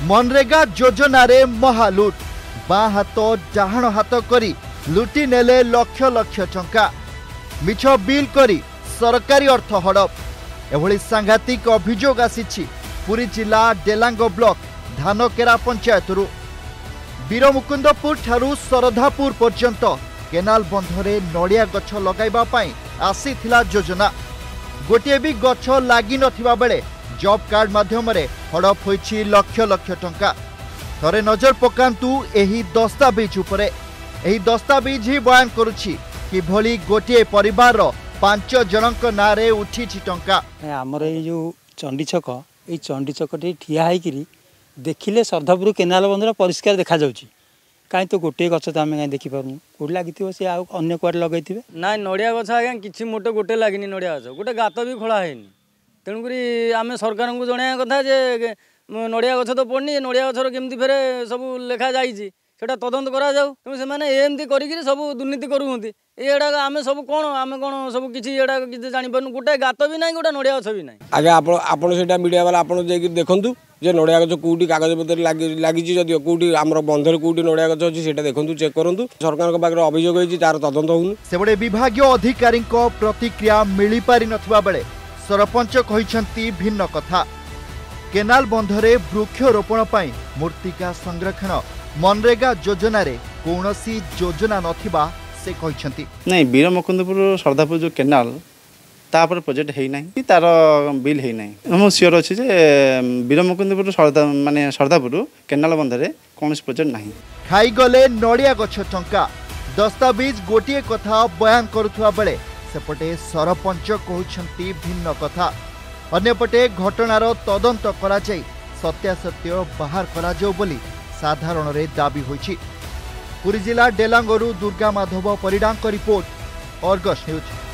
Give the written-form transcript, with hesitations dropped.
मनरेगा योजना रे महालुट बाँ हाथ डाहाण हाथ करी लुटी नेले लक्ष लक्ष टंका मिछ बिल करी सरकारी अर्थ हड़प एभली सांघातिक अभियोग आसीछि पुरी जिला डेलांग ब्लॉक धानकेरा पंचायत वीरमुकुंदपुर ठारू सरधापुर पर्यंत केनाल बंधरे नड़िया गछ लगाइबा पई आसीथिला योजना गोटे भी गछ लागी नथिबा बेले जॉब कार्ड माध्यम हड़प होइछि लक्ष लक्ष टंका। थरे नजर पकांतु एही दस्तावेज उपरे। एही दस्तावेज ही बयान करुछि कि भली गोटे परिवार 5 जनक नारे उठिछि टंका। हमर ए जो चंडी छक ए चंडी छकटी ठिया हाइकिरी देखिले सरधापुर केनाल बंधर परिष्कार देखा जाउछि काई तो गोटे गछ तो आमे काई देखि पारनु कोड लागिथिबो से आ अन्य क्वाड लगैथिबे ना नड़िया गछ आज्ञा किछि मोटे गोटे लागिनी नड़िया गछ गोटे गात भी खोला हैनी तेणुकरी आम सरकार को जनाया कथा जे नड़िया गछ तो पड़नी नड़िया गछर केमती फेरे सब लेखा जाइए सेटा तदंत करा जाऊ तेणु से एमती करी सब दुर्नीति करूँगी ये आम सब कौन आम कौन सब किसी जापर गोटे गात भी ना गोटे नड़िया गछ भी ना आगे आप मीडिया वाला आप देखूँ जे नड़िया गछ कौटी कागज पत्र लगी जदिव कौटी आम बंधर कौटी नड़िया गछ अच्छी से देखूँ चेक करूँ सरकार पाखे अभियोग होती तार तदंत होनी सेबड़े विभागीय अधिकारी प्रतिक्रिया मिल पारि नथिबा बेले सरपंच कहिसंती भिन्न कथा। केनाल बंधरे वृक्षरोपण पाई मूर्तिका संरक्षण मनरेगा योजना रे कौनसी योजना नथिबा से कहिसंती नहीं वीरमुकुंदपुर सरधापुर जो केनाल तापर प्रोजेक्ट है नहीं तार बिल है नहीं हम सियोर अच्छे वीरमुकुंदपुर माने सरधापुर केनाल बंधरे कौन प्रोजेक्ट नहीं खाई गले नड़िया गछ टंका दस्तावेज गोटे कथा बयान करुथुआ बेले सेपटे सरपंच कहउछंती भिन्न कथा अन्यपटे घटनार तदंत करा जाई सत्यासत्य बाहर करा जाऊ बोली साधारण रे दाबी होइछि। पुरी जिला डेलांगरू दुर्गा माधव परिडांक रिपोर्ट अर्गस न्यूज।